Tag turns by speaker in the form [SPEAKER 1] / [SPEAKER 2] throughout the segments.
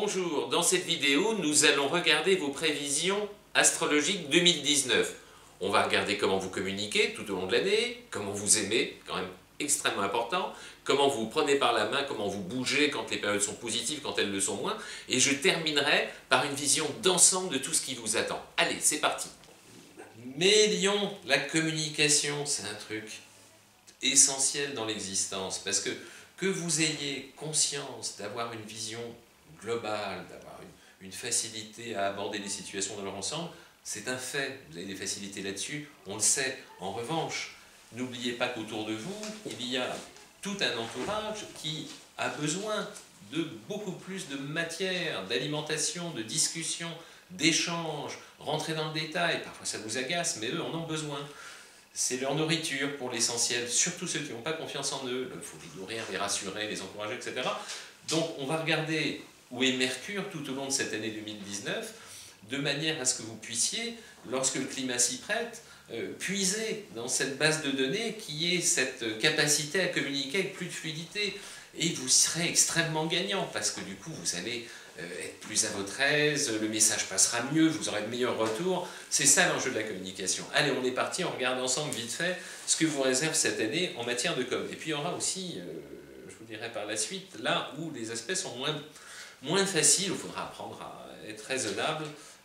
[SPEAKER 1] Bonjour, dans cette vidéo, nous allons regarder vos prévisions astrologiques 2019. On va regarder comment vous communiquez tout au long de l'année, comment vous aimez, quand même extrêmement important, comment vous vous prenez par la main, comment vous bougez quand les périodes sont positives, quand elles le sont moins, et je terminerai par une vision d'ensemble de tout ce qui vous attend. Allez, c'est parti. Mais Lion, la communication, c'est un truc essentiel dans l'existence, parce que vous ayez conscience d'avoir une vision globale, d'avoir une facilité à aborder les situations dans leur ensemble, c'est un fait, vous avez des facilités là-dessus, on le sait. En revanche, n'oubliez pas qu'autour de vous, il y a tout un entourage qui a besoin de beaucoup plus de matière, d'alimentation, de discussion, d'échange, rentrer dans le détail, parfois ça vous agace, mais eux en ont besoin. C'est leur nourriture pour l'essentiel, surtout ceux qui n'ont pas confiance en eux, il faut les nourrir, les rassurer, les encourager, etc. Donc on va regarder où est Mercure tout au long de cette année 2019, de manière à ce que vous puissiez, lorsque le climat s'y prête, puiser dans cette base de données qui est cette capacité à communiquer avec plus de fluidité. Et vous serez extrêmement gagnant, parce que du coup vous allez être plus à votre aise, le message passera mieux, vous aurez de meilleurs retours. C'est ça l'enjeu de la communication. Allez, on est parti, on regarde ensemble vite fait ce que vous réserve cette année en matière de com. Et puis il y aura aussi, je vous dirai par la suite, là où les aspects sont moins faciles, il faudra apprendre à être raisonnable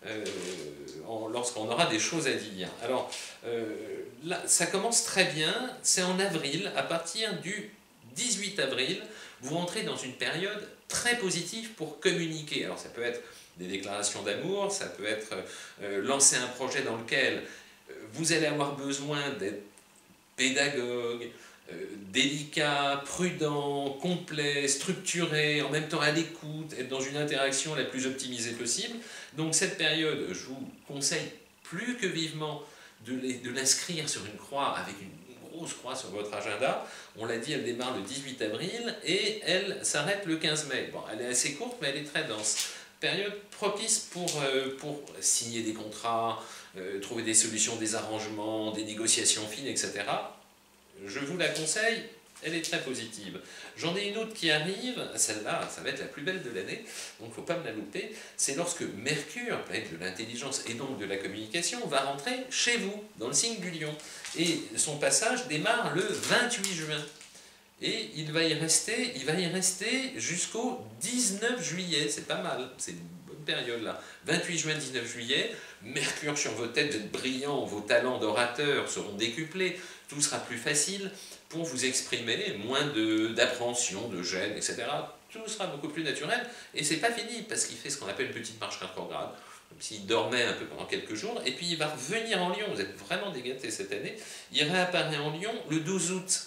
[SPEAKER 1] lorsqu'on aura des choses à dire. Alors, là, ça commence très bien, c'est en avril, à partir du 18 avril, vous rentrez dans une période très positive pour communiquer. Alors ça peut être des déclarations d'amour, ça peut être lancer un projet dans lequel vous allez avoir besoin d'être pédagogue, délicat, prudent, complet, structuré, en même temps à l'écoute, être dans une interaction la plus optimisée possible. Donc cette période, je vous conseille plus que vivement de l'inscrire sur une croix avec une grosse croix sur votre agenda. On l'a dit, elle démarre le 18 avril et elle s'arrête le 15 mai. Bon, elle est assez courte, mais elle est très dense. Période propice pour signer des contrats, trouver des solutions, des arrangements, des négociations fines, etc. Je vous la conseille, elle est très positive. J'en ai une autre qui arrive, celle-là, ça va être la plus belle de l'année, donc il ne faut pas me la louper. C'est lorsque Mercure, planète de l'intelligence et donc de la communication, va rentrer chez vous, dans le signe du Lion. Et son passage démarre le 28 juin. Et il va y rester jusqu'au 19 juillet, c'est pas mal, c'est une bonne période là. 28 juin, 19 juillet, Mercure sur vos têtes, vous êtes brillants, vos talents d'orateur seront décuplés, tout sera plus facile pour vous exprimer, moins d'appréhension, de gêne, etc. Tout sera beaucoup plus naturel, et c'est pas fini, parce qu'il fait ce qu'on appelle une petite marche rétrograde, comme s'il dormait un peu pendant quelques jours, et puis il va revenir en Lion, vous êtes vraiment dégâtés cette année, il réapparaît en Lion le 12 août.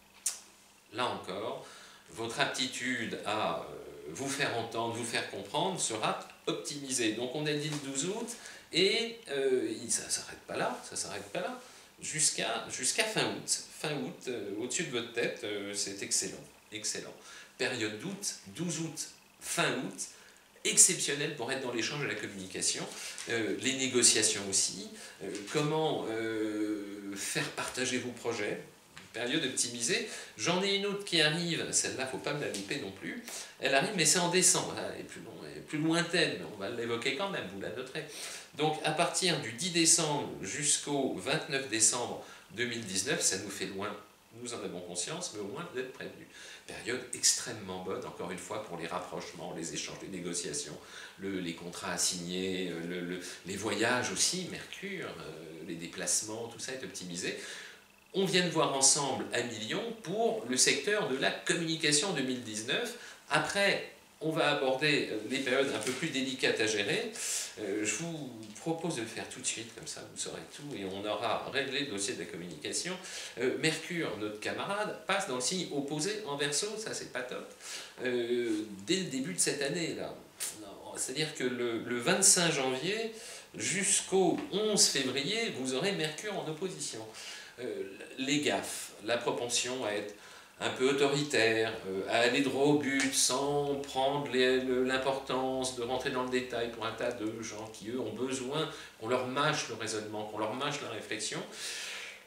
[SPEAKER 1] Là encore, votre aptitude à vous faire entendre, vous faire comprendre sera optimisée. Donc on a dit le 12 août, et ça ne s'arrête pas là, jusqu'à fin août. Fin août, au-dessus de votre tête, c'est excellent, excellent. Période d'août, 12 août, fin août, exceptionnel pour être dans l'échange et la communication, les négociations aussi, comment faire partager vos projets, période optimisée. J'en ai une autre qui arrive, celle-là, il ne faut pas me la louper non plus. Elle arrive, mais c'est en décembre, elle est plus lointaine, mais on va l'évoquer quand même, vous la noterez. Donc à partir du 10 décembre jusqu'au 29 décembre 2019, ça nous fait loin, nous en avons conscience, mais au moins d'être prévenus. Période extrêmement bonne, encore une fois, pour les rapprochements, les échanges, les négociations, les contrats à signer, les voyages aussi, Mercure, les déplacements, tout ça est optimisé. On vient de voir ensemble à Million pour le secteur de la communication 2019. Après, on va aborder les périodes un peu plus délicates à gérer. Je vous propose de le faire tout de suite, comme ça vous saurez tout, et on aura réglé le dossier de la communication. Mercure, notre camarade, passe dans le signe opposé en Verseau, ça c'est pas top, dès le début de cette année, là. C'est-à-dire que le 25 janvier jusqu'au 11 février, vous aurez Mercure en opposition. Les gaffes, la propension à être un peu autoritaire, à aller droit au but sans prendre l'importance de rentrer dans le détail pour un tas de gens qui, eux, ont besoin qu'on leur mâche le raisonnement, qu'on leur mâche la réflexion.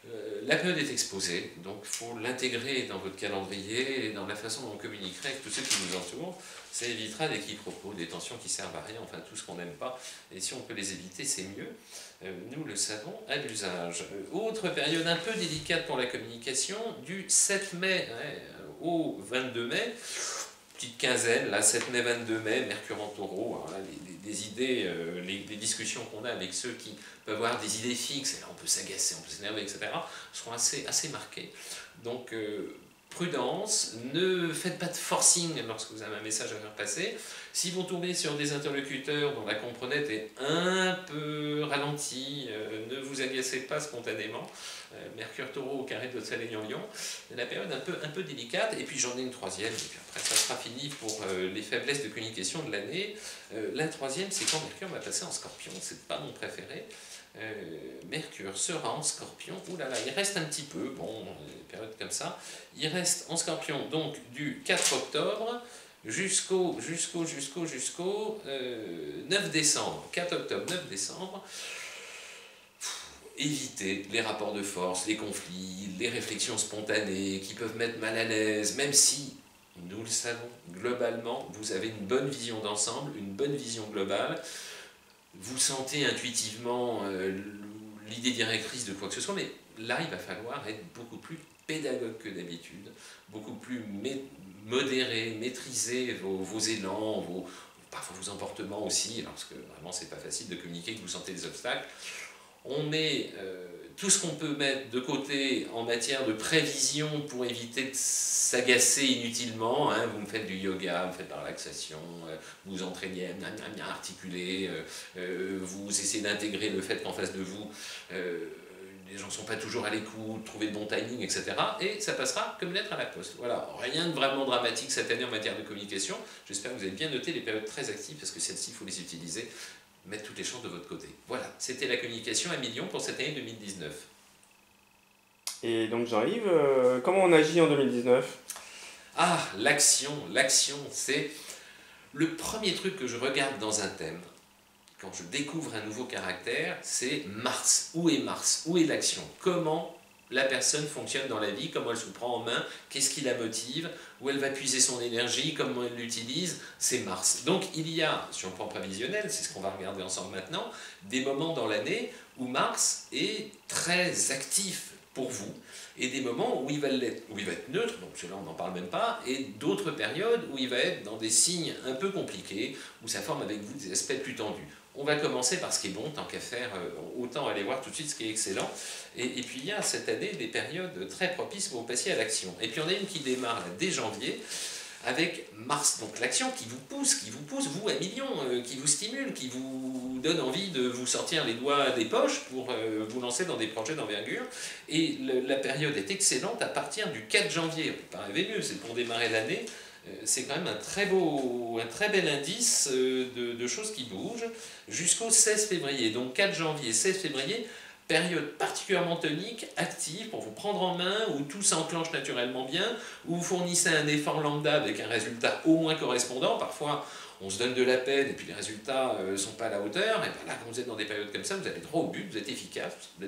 [SPEAKER 1] La période est exposée, donc il faut l'intégrer dans votre calendrier et dans la façon dont on communiquerait avec tous ceux qui nous entourent. Ça évitera des quiproquos, des tensions qui servent à rien, enfin tout ce qu'on n'aime pas. Et si on peut les éviter, c'est mieux. Nous le savons à l'usage. Autre période un peu délicate pour la communication, du 7 mai au 22 mai, petite quinzaine, là, 7 mai, 22 mai, Mercure en Taureau, alors là, les idées, les discussions qu'on a avec ceux qui peuvent avoir des idées fixes, et là on peut s'agacer, on peut s'énerver, etc., seront assez marquées. Donc, prudence, ne faites pas de forcing lorsque vous avez un message à faire passer. Si vous tombez sur des interlocuteurs dont la comprenette est un peu ralentie, ne vous agacez pas spontanément. Mercure Taureau au carré de votre soleil en Lion, c'est la période un peu délicate. Et puis j'en ai une troisième, et puis après ça sera fini pour les faiblesses de communication de l'année. La troisième, c'est quand Mercure va passer en Scorpion, c'est pas mon préféré. Mercure sera en Scorpion, ouh là là, il reste un petit peu, bon, une période comme ça, il reste en Scorpion donc du 4 octobre jusqu'au 9 décembre, 4 octobre, 9 décembre. Évitez les rapports de force, les conflits, les réflexions spontanées qui peuvent mettre mal à l'aise, même si, nous le savons, globalement, vous avez une bonne vision d'ensemble, une bonne vision globale. Vous sentez intuitivement l'idée directrice de quoi que ce soit, mais là, il va falloir être beaucoup plus pédagogue que d'habitude, beaucoup plus modéré, maîtriser vos élans, parfois vos emportements aussi, parce que vraiment, c'est pas facile de communiquer que vous sentez des obstacles. On met tout ce qu'on peut mettre de côté en matière de prévision pour éviter de s'agacer inutilement. Hein. Vous me faites du yoga, vous faites de la relaxation, vous entraînez à bien articuler, vous essayez d'intégrer le fait qu'en face de vous, les gens ne sont pas toujours à l'écoute, trouver le bon timing, etc. Et ça passera comme lettre à la poste. Voilà, rien de vraiment dramatique cette année en matière de communication. J'espère que vous avez bien noté les périodes très actives, parce que celles-ci, il faut les utiliser. Mettre toutes les chances de votre côté. Voilà, c'était la communication à millions pour cette année 2019.
[SPEAKER 2] Et donc Jean-Yves, comment on agit en 2019 ?
[SPEAKER 1] Ah, l'action, c'est le premier truc que je regarde dans un thème, quand je découvre un nouveau caractère, c'est Mars. Où est Mars ? Où est l'action ? Comment la personne fonctionne dans la vie, comment elle se prend en main, qu'est-ce qui la motive, où elle va puiser son énergie, comment elle l'utilise, c'est Mars. Donc il y a, sur le plan prévisionnel, c'est ce qu'on va regarder ensemble maintenant, des moments dans l'année où Mars est très actif pour vous, et des moments où il va être neutre, donc cela on n'en parle même pas, et d'autres périodes où il va être dans des signes un peu compliqués, où ça forme avec vous des aspects plus tendus. On va commencer par ce qui est bon, tant qu'à faire, autant aller voir tout de suite ce qui est excellent. Et puis il y a cette année des périodes très propices pour vous passer à l'action. Et puis on a une qui démarre là, dès janvier, avec Mars, donc l'action qui vous pousse, vous à millions, qui vous stimule, qui vous donne envie de vous sortir les doigts des poches pour vous lancer dans des projets d'envergure. Et la période est excellente à partir du 4 janvier. On ne peut pas rêver mieux, c'est pour démarrer l'année. C'est quand même un très bel indice de choses qui bougent, jusqu'au 16 février. Donc 4 janvier, 16 février, période particulièrement tonique, active, pour vous prendre en main, où tout s'enclenche naturellement bien, où vous fournissez un effort lambda avec un résultat au moins correspondant. Parfois, on se donne de la peine et puis les résultats ne sont pas à la hauteur. Et bien là, quand vous êtes dans des périodes comme ça, vous allez droit au but, vous êtes efficace, vous êtes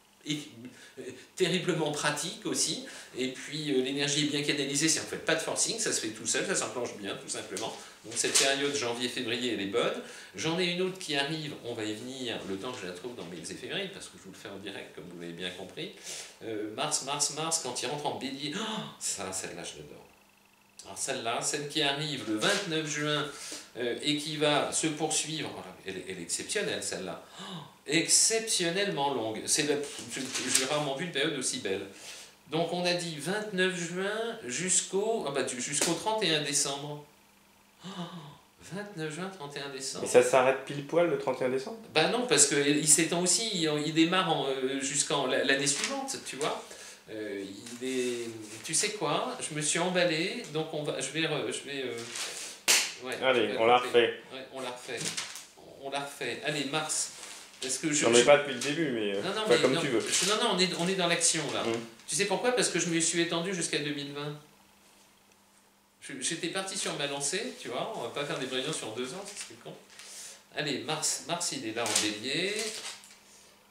[SPEAKER 1] terriblement pratique aussi, et puis l'énergie est bien canalisée si on ne fait pas de forcing, ça se fait tout seul, ça s'enclenche bien tout simplement. Donc cette période janvier-février elle est bonne. J'en ai une autre qui arrive, on va y venir le temps que je la trouve dans mes éphémérides, parce que je vous le fais en direct comme vous l'avez bien compris. Mars, quand il rentre en bélier, oh, celle-là je l'adore. Alors celle-là, celle qui arrive le 29 juin et qui va se poursuivre, elle est exceptionnelle celle-là, exceptionnellement longue. Je n'ai rarement vu une période aussi belle. Donc on a dit 29 juin jusqu'au 31 décembre. 29 juin, 31 décembre.
[SPEAKER 2] Et ça s'arrête pile poil le 31 décembre ?
[SPEAKER 1] Bah non, parce qu'il s'étend aussi, il démarre jusqu'en l'année suivante, tu vois. Tu sais quoi, je me suis emballé, donc
[SPEAKER 2] allez, on la refait.
[SPEAKER 1] Ouais, on la refait. Allez, Mars. Parce que
[SPEAKER 2] j'en ai pas depuis le début, mais comme tu veux.
[SPEAKER 1] Non, on est dans l'action là. Tu sais pourquoi ? Parce que je me suis étendu jusqu'à 2020. J'étais parti sur ma lancée, tu vois, on va pas faire des prévisions sur 2 ans, c'est con. Allez, Mars il est là en bélier.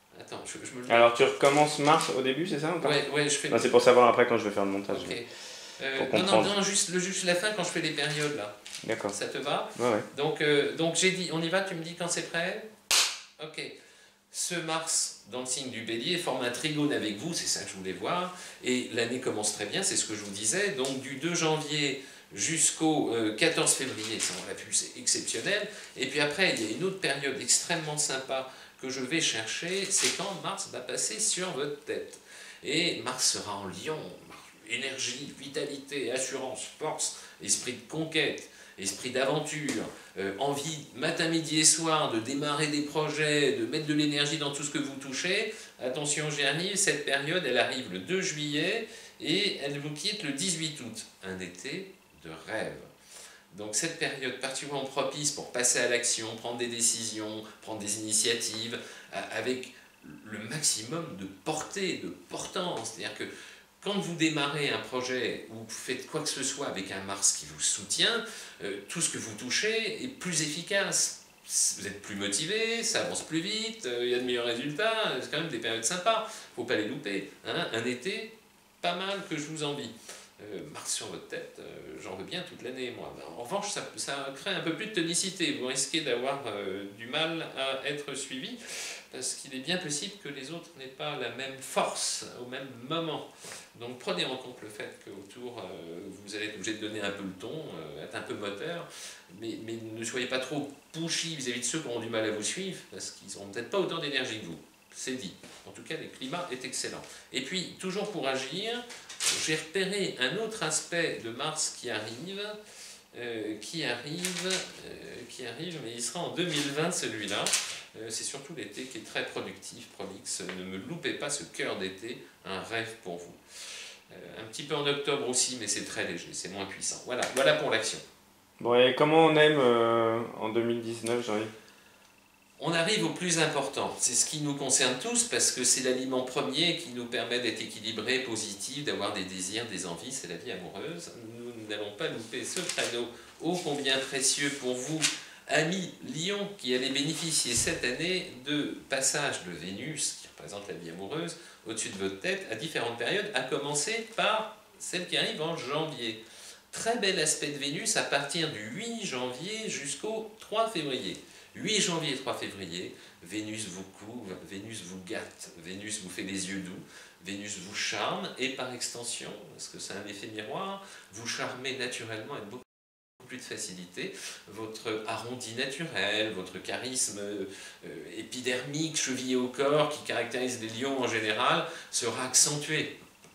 [SPEAKER 1] Attends, je me le...
[SPEAKER 2] Alors tu recommences Mars au début, c'est ça ou pas?
[SPEAKER 1] Ouais, je fais...
[SPEAKER 2] Non, c'est pour savoir après quand je vais faire le montage.
[SPEAKER 1] Ok.
[SPEAKER 2] Pour
[SPEAKER 1] Non,
[SPEAKER 2] comprendre.
[SPEAKER 1] non, juste la fin quand je fais les périodes là.
[SPEAKER 2] D'accord.
[SPEAKER 1] Ça te va?
[SPEAKER 2] Ouais.
[SPEAKER 1] Donc j'ai dit, on y va, tu me dis quand c'est prêt? Ok. Ce Mars dans le signe du Bélier forme un trigone avec vous, c'est ça que je voulais voir. Et l'année commence très bien, c'est ce que je vous disais. Donc du 2 janvier jusqu'au 14 février, ça on l'a vu, c'est exceptionnel. Et puis après, il y a une autre période extrêmement sympa que je vais chercher, c'est quand Mars va passer sur votre tête. Et Mars sera en Lion, énergie, vitalité, assurance, force, esprit de conquête, esprit d'aventure, envie matin, midi et soir de démarrer des projets, de mettre de l'énergie dans tout ce que vous touchez. Attention, j'y arrive, cette période, elle arrive le 2 juillet et elle vous quitte le 18 août. Un été de rêve. Donc cette période particulièrement propice pour passer à l'action, prendre des décisions, prendre des initiatives, avec le maximum de portée, de portance. C'est-à-dire que quand vous démarrez un projet ou vous faites quoi que ce soit avec un Mars qui vous soutient, tout ce que vous touchez est plus efficace. Vous êtes plus motivé, ça avance plus vite, il y a de meilleurs résultats, c'est quand même des périodes sympas, il ne faut pas les louper. Hein. Un été, pas mal que je vous envie. Mars sur votre tête, j'en veux bien toute l'année, moi. En revanche, ça crée un peu plus de tonicité. Vous risquez d'avoir du mal à être suivi, parce qu'il est bien possible que les autres n'aient pas la même force au même moment. Donc prenez en compte le fait qu'autour, vous allez être obligé de donner un peu le ton, être un peu moteur, mais ne soyez pas trop pushy vis-à-vis de ceux qui auront du mal à vous suivre, parce qu'ils n'auront peut-être pas autant d'énergie que vous. C'est dit. En tout cas, le climat est excellent. Et puis, toujours pour agir, j'ai repéré un autre aspect de Mars qui arrive, mais il sera en 2020 celui-là. C'est surtout l'été qui est très productif, prolixe. Ne me loupez pas ce cœur d'été, un rêve pour vous. Un petit peu en octobre aussi, mais c'est très léger, c'est moins puissant. Voilà pour l'action.
[SPEAKER 2] Bon, et comment on aime en 2019, Jean-Yves?
[SPEAKER 1] On arrive au plus important, c'est ce qui nous concerne tous parce que c'est l'aliment premier qui nous permet d'être équilibrés, positifs, d'avoir des désirs, des envies, c'est la vie amoureuse. Nous n'allons pas louper ce créneau ô combien précieux pour vous, amis Lion, qui allez bénéficier cette année de passages de Vénus, qui représente la vie amoureuse, au-dessus de votre tête à différentes périodes, à commencer par celle qui arrive en janvier. Très bel aspect de Vénus à partir du 8 janvier jusqu'au 3 février. 8 janvier et 3 février, Vénus vous couvre, Vénus vous gâte, Vénus vous fait les yeux doux, Vénus vous charme et par extension, parce que c'est un effet miroir, vous charmez naturellement avec beaucoup plus de facilité. Votre arrondi naturel, votre charisme épidermique, chevillé au corps, qui caractérise les lions en général, sera accentué.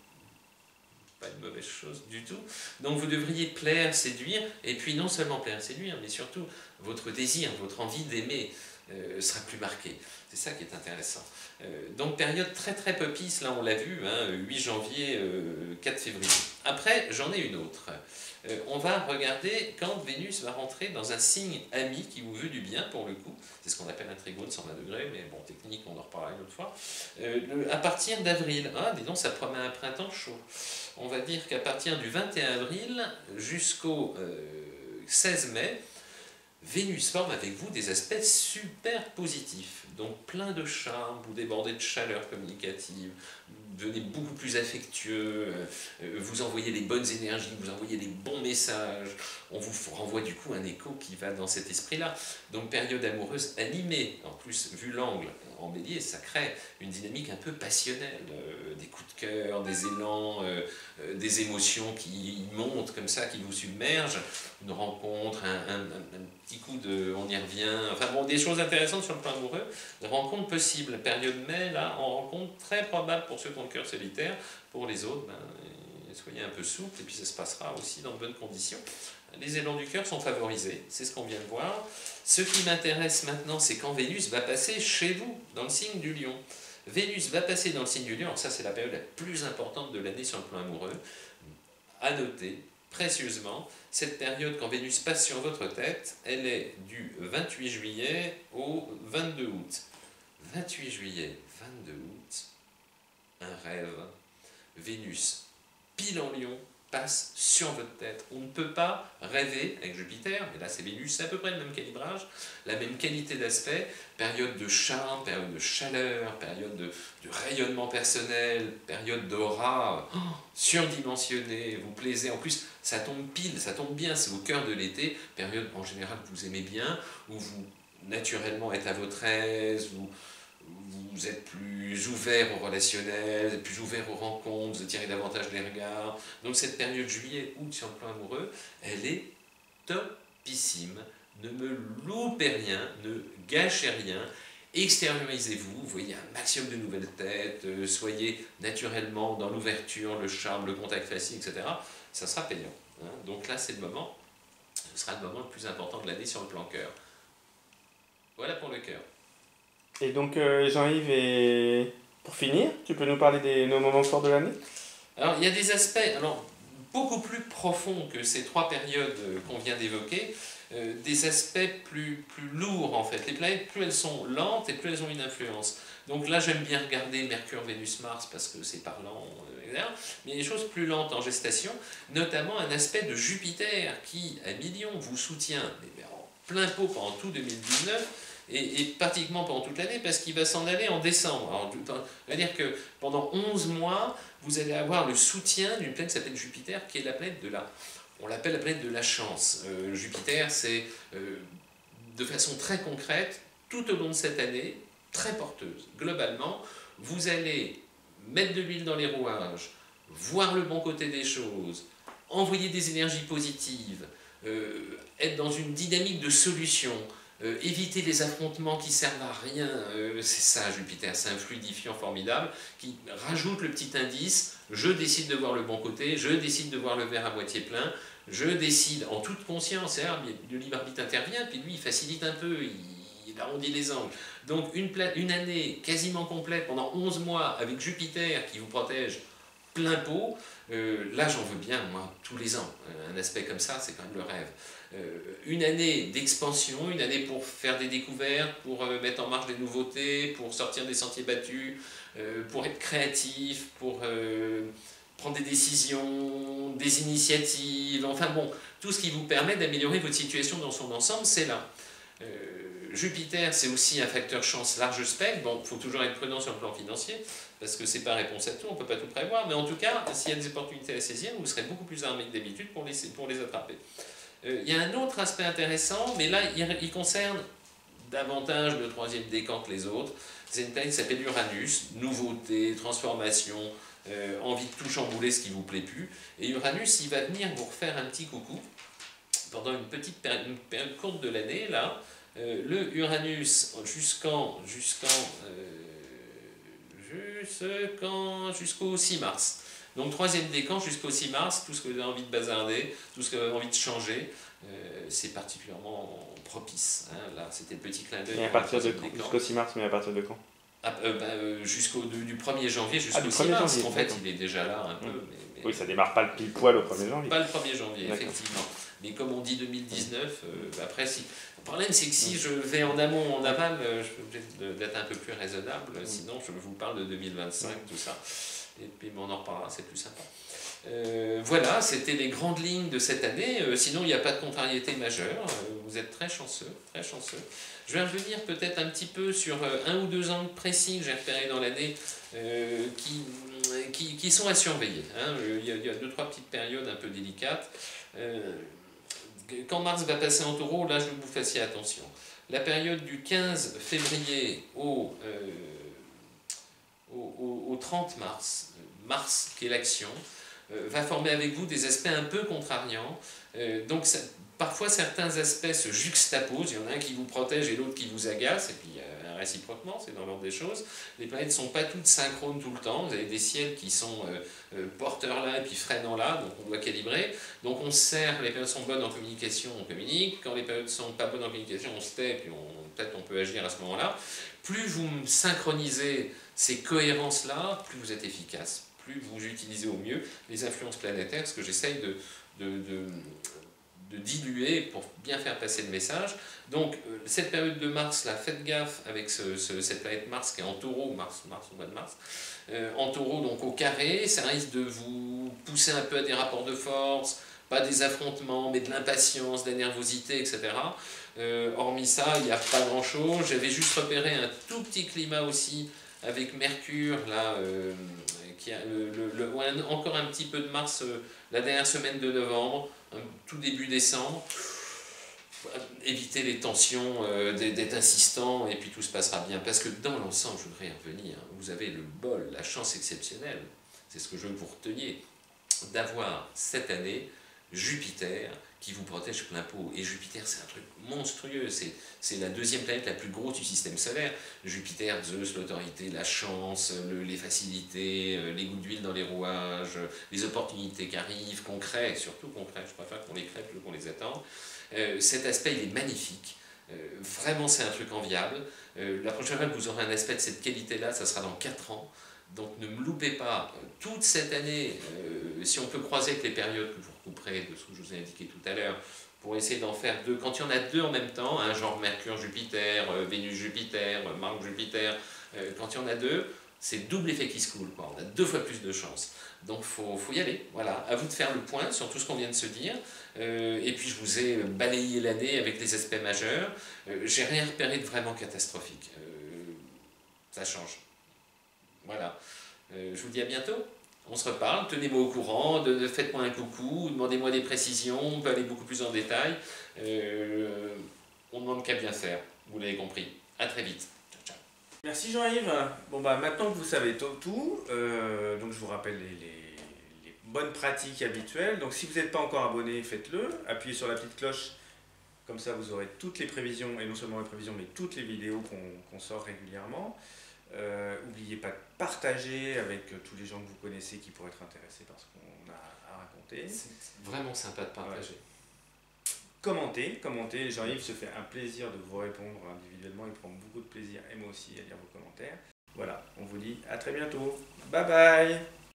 [SPEAKER 1] Pas une mauvaise chose du tout. Donc vous devriez plaire, séduire, et puis non seulement plaire, séduire, mais surtout votre désir, votre envie d'aimer sera plus marqué. C'est ça qui est intéressant. Donc période très très propice, là on l'a vu, hein, 8 janvier, 4 février. Après, j'en ai une autre. On va regarder quand Vénus va rentrer dans un signe ami qui vous veut du bien pour le coup. C'est ce qu'on appelle un trigone 120 degrés, mais bon, technique, on en reparlera une autre fois. À partir d'avril, dis donc, ça promet un printemps chaud. On va dire qu'à partir du 21 avril jusqu'au 16 mai, Vénus forme avec vous des aspects super positifs, donc plein de charme, vous débordez de chaleur communicative, devenez beaucoup plus affectueux, vous envoyez les bonnes énergies, vous envoyez les bons messages, on vous renvoie du coup un écho qui va dans cet esprit-là. Donc période amoureuse animée, en plus vu l'angle en bélier, ça crée une dynamique un peu passionnelle, des coups de cœur, des élans, des émotions qui montent comme ça, qui vous submergent, une rencontre, un petit coup de on y revient, enfin bon, des choses intéressantes sur le plan amoureux, rencontres possibles, période mai, là, en rencontre très probable pour ceux qui ont le cœur solitaire, pour les autres, soyez un peu souple, et puis ça se passera aussi dans de bonnes conditions. Les élans du cœur sont favorisés, c'est ce qu'on vient de voir. Ce qui m'intéresse maintenant, c'est quand Vénus va passer chez vous, dans le signe du Lion. Vénus va passer dans le signe du Lion, alors ça c'est la période la plus importante de l'année sur le plan amoureux. À noter, précieusement, cette période quand Vénus passe sur votre tête, elle est du 28 juillet au 22 août. 28 juillet, 22 août, un rêve. Vénus, pile en Lion, passe sur votre tête. On ne peut pas rêver avec Jupiter, mais là c'est Vénus, c'est à peu près le même calibrage, la même qualité d'aspect, période de charme, période de chaleur, période de rayonnement personnel, période d'aura surdimensionnée, vous plaisez, en plus ça tombe pile, ça tombe bien, c'est au cœur de l'été, période en général que vous aimez bien, où vous naturellement êtes à votre aise, vous êtes plus ouvert au relationnel, vous êtes plus ouvert aux rencontres, vous attirez davantage les regards. Donc cette période juillet-août sur le plan amoureux, elle est topissime. Ne me loupez rien, ne gâchez rien, extériorisez-vous, vous voyez un maximum de nouvelles têtes, soyez naturellement dans l'ouverture, le charme, le contact facile, etc. Ça sera payant. Hein. Donc là, c'est le moment, ce sera le moment le plus important de l'année sur le plan cœur. Voilà pour le cœur.
[SPEAKER 2] Et donc, Jean-Yves, et pour finir, tu peux nous parler de nos moments forts de l'année?
[SPEAKER 1] Alors, il y a des aspects beaucoup plus profonds que ces trois périodes qu'on vient d'évoquer, des aspects plus lourds en fait. Les planètes, plus elles sont lentes et plus elles ont une influence. Donc là, j'aime bien regarder Mercure, Vénus, Mars parce que c'est parlant, etc. Mais il y a des choses plus lentes en gestation, notamment un aspect de Jupiter qui, à millions, vous soutient mais en plein pot pendant tout 2019. Et pratiquement pendant toute l'année, parce qu'il va s'en aller en décembre. Alors, c'est-à-dire que pendant 11 mois, vous allez avoir le soutien d'une planète qui s'appelle Jupiter, qui est la planète on l'appelle la planète de la chance. Jupiter, c'est de façon très concrète, tout au long de cette année, très porteuse. Globalement, vous allez mettre de l'huile dans les rouages, voir le bon côté des choses, envoyer des énergies positives, être dans une dynamique de solution, éviter les affrontements qui servent à rien, c'est ça Jupiter, c'est un fluidifiant formidable qui rajoute le petit indice, je décide de voir le bon côté, je décide de voir le verre à moitié plein, je décide en toute conscience, le libre arbitre intervient, puis lui il facilite un peu, il arrondit les angles. Donc une année quasiment complète, pendant 11 mois, avec Jupiter qui vous protège plein pot, là j'en veux bien moi, tous les ans, un aspect comme ça c'est quand même le rêve. Une année d'expansion, une année pour faire des découvertes, pour mettre en marche des nouveautés, pour sortir des sentiers battus, pour être créatif, pour prendre des décisions, des initiatives, enfin bon, tout ce qui vous permet d'améliorer votre situation dans son ensemble, c'est là. Jupiter, c'est aussi un facteur chance large spectre. Bon, il faut toujours être prudent sur le plan financier, parce que c'est pas réponse à tout, on ne peut pas tout prévoir, mais en tout cas, s'il y a des opportunités à saisir, vous serez beaucoup plus armé que d'habitude pour les attraper. Il y a un autre aspect intéressant, mais là, il concerne davantage le troisième décan que les autres. C'est une planète qui s'appelle Uranus, nouveauté, transformation, envie de tout chambouler ce qui ne vous plaît plus. Et Uranus, il va venir vous refaire un petit coucou pendant une période courte de l'année, là. Le Uranus jusqu'au 6 mars. Donc troisième décan jusqu'au 6 mars, tout ce que vous avez envie de bazarder, tout ce que vous avez envie de changer, c'est particulièrement propice. Hein. Là, c'était le petit clin d'œil.
[SPEAKER 2] Et à partir de quand? Jusqu'au 6 mars, mais à partir de quand?
[SPEAKER 1] Du 1er janvier jusqu'au 6 mars. En fait, il est déjà là un peu. Mais
[SPEAKER 2] oui, ça démarre pas le pile poil au 1er janvier.
[SPEAKER 1] Pas le 1er janvier, effectivement. Mais comme on dit 2019, après, si... Le problème, c'est que si je vais en amont ou en aval, je suis obligé d'être un peu plus raisonnable. Sinon, je vous parle de 2025, tout ça. Et puis on en reparlera, c'est plus sympa. Voilà, c'était les grandes lignes de cette année. Sinon, il n'y a pas de contrariété majeure. Vous êtes très chanceux, très chanceux. Je vais revenir peut-être un petit peu sur 1 ou 2 angles précis que j'ai repérés dans l'année qui sont à surveiller. Hein. Il y a 2-3 petites périodes un peu délicates. Quand Mars va passer en taureau, là, je veux que vous fassiez attention. La période du 15 février au 30 mars, Mars qui est l'action, va former avec vous des aspects un peu contrariants. Donc parfois certains aspects se juxtaposent, il y en a un qui vous protège et l'autre qui vous agace, et puis réciproquement, c'est dans l'ordre des choses. Les planètes ne sont pas toutes synchrones tout le temps, vous avez des ciels qui sont porteurs là et puis freinants là, donc on doit calibrer. Donc on se sert, les périodes sont bonnes en communication, on communique, quand les périodes ne sont pas bonnes en communication, on se tait, puis peut-être on peut agir à ce moment-là. Plus vous synchronisez ces cohérences-là, plus vous êtes efficace, plus vous utilisez au mieux les influences planétaires, ce que j'essaye de de diluer pour bien faire passer le message. Donc cette période de mars, là, faites gaffe avec cette planète Mars qui est en taureau, mars au mois de mars, en taureau, donc au carré, ça risque de vous pousser un peu à des rapports de force, pas des affrontements, mais de l'impatience, de la nervosité, etc. Hormis ça, il n'y a pas grand-chose. J'avais juste repéré un tout petit climat aussi avec Mercure, là, qui a encore un petit peu de Mars la dernière semaine de novembre, tout début décembre. Éviter les tensions, d'être insistant, et puis tout se passera bien. Parce que dans l'ensemble, je voudrais y revenir, vous avez le bol, la chance exceptionnelle, c'est ce que je veux que vous reteniez, d'avoir cette année Jupiter qui vous protège plein pot. Et Jupiter, c'est un truc monstrueux, c'est la deuxième planète la plus grosse du système solaire. Jupiter, Zeus, l'autorité, la chance, les facilités, les gouttes d'huile dans les rouages, les opportunités qui arrivent, qu'on crée, surtout qu'on crée, je préfère qu'on les crée plutôt qu'on les attende. Cet aspect, il est magnifique. Vraiment, c'est un truc enviable. La prochaine fois que vous aurez un aspect de cette qualité-là, ça sera dans 4 ans. Donc ne me loupez pas, toute cette année, si on peut croiser avec les périodes que je vous recouperai de ce que je vous ai indiqué tout à l'heure, pour essayer d'en faire 2, quand il y en a 2 en même temps, hein, genre Mercure-Jupiter, Vénus-Jupiter, Mars-Jupiter, quand il y en a 2, c'est double effet qui se coule, quoi. On a 2 fois plus de chance. Donc faut y aller, voilà, à vous de faire le point sur tout ce qu'on vient de se dire, et puis je vous ai balayé l'année avec les aspects majeurs, j'ai rien repéré de vraiment catastrophique, ça change. Voilà. Je vous dis à bientôt. On se reparle. Tenez-moi au courant. Faites-moi un coucou. Demandez-moi des précisions. On peut aller beaucoup plus en détail. On ne demande qu'à bien faire. Vous l'avez compris. À très vite. Ciao, ciao.
[SPEAKER 2] Merci Jean-Yves. Bon bah maintenant que vous savez tout, donc je vous rappelle les bonnes pratiques habituelles. Donc si vous n'êtes pas encore abonné, faites-le. Appuyez sur la petite cloche. Comme ça vous aurez toutes les prévisions, et non seulement les prévisions, mais toutes les vidéos qu'on sort régulièrement. N'oubliez pas de partager avec tous les gens que vous connaissez qui pourraient être intéressés par ce qu'on a à raconter.
[SPEAKER 1] C'est vraiment sympa de partager.
[SPEAKER 2] Ouais. Commentez. Jean-Yves se fait un plaisir de vous répondre individuellement. Il prend beaucoup de plaisir, et moi aussi, à lire vos commentaires. Voilà, on vous dit à très bientôt. Bye bye.